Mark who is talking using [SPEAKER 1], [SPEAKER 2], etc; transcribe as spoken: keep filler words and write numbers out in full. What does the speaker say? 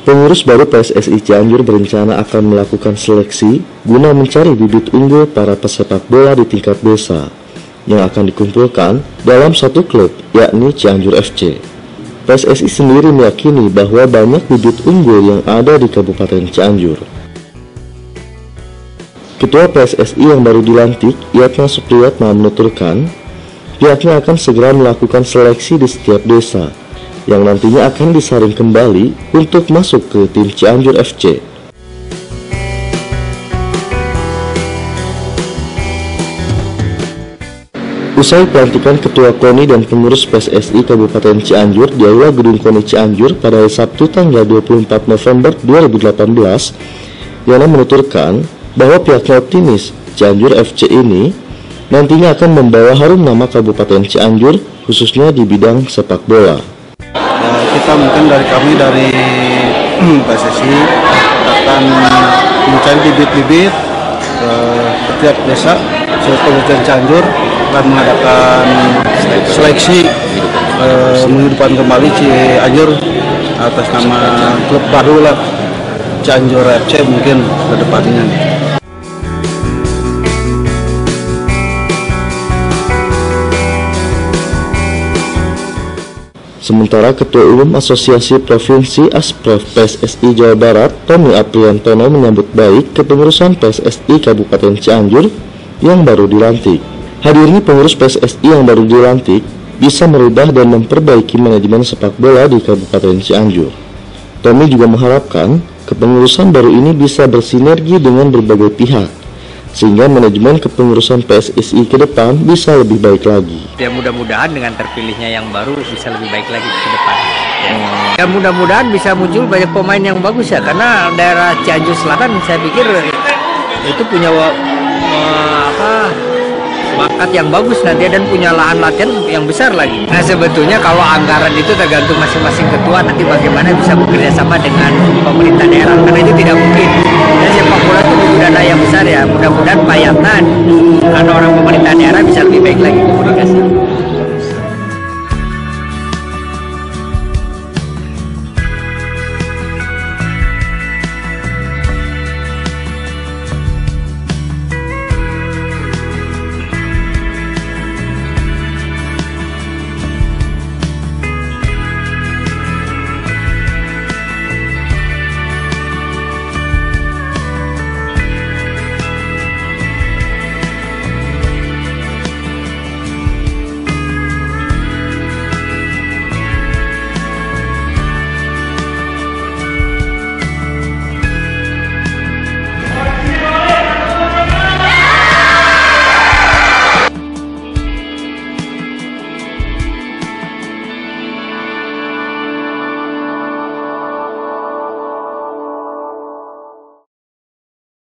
[SPEAKER 1] Pengurus baru P S S I Cianjur berencana akan melakukan seleksi guna mencari bibit unggul para pesepak bola di tingkat desa yang akan dikumpulkan dalam satu klub, yakni Cianjur F C. P S S I sendiri meyakini bahwa banyak bibit unggul yang ada di Kabupaten Cianjur. Ketua P S S I yang baru dilantik, Yatna Supriyatna, menuturkan pihaknya akan segera melakukan seleksi di setiap desa yang nantinya akan disaring kembali untuk masuk ke tim Cianjur F C. Usai pelantikan Ketua KONI dan pengurus P S S I Kabupaten Cianjur di Aula Gedung KONI Cianjur pada hari Sabtu tanggal dua puluh empat November dua ribu delapan belas, Yana menuturkan bahwa pihaknya optimis Cianjur F C ini nantinya akan membawa harum nama Kabupaten Cianjur khususnya di bidang sepak bola.
[SPEAKER 2] Kita mungkin dari kami dari P S S I akan mencari bibit-bibit ke setiap desa Kabupaten Cianjur dan mengadakan seleksi eh, menghidupkan kembali Cianjur atas nama klub baru lah Cianjur F C mungkin ke depannya.
[SPEAKER 1] Sementara Ketua Umum Asosiasi Provinsi Asprof P S S I Jawa Barat, Tommy Apriantono, menyambut baik kepengurusan P S S I Kabupaten Cianjur yang baru dilantik. Hadirnya pengurus P S S I yang baru dilantik bisa merubah dan memperbaiki manajemen sepak bola di Kabupaten Cianjur. Tommy juga mengharapkan kepengurusan baru ini bisa bersinergi dengan berbagai pihak, sehingga manajemen kepengurusan P S S I ke depan bisa lebih baik lagi.
[SPEAKER 3] Ya mudah-mudahan dengan terpilihnya yang baru bisa lebih baik lagi ke depan. Ya, ya mudah-mudahan bisa muncul banyak pemain yang bagus ya, karena daerah Cianjur Selatan saya pikir itu punya uh, apa bakat yang bagus nanti dan punya lahan latihan yang besar lagi. Nah sebetulnya kalau anggaran itu tergantung masing-masing ketua nanti bagaimana bisa bekerja sama dengan pemerintah daerah, karena itu tidak mungkin. Dan sepak bola itu butuh dana yang besar ya. Mudah-mudahan Pak Yatna karena orang pemerintah daerah bisa lebih baik lagi.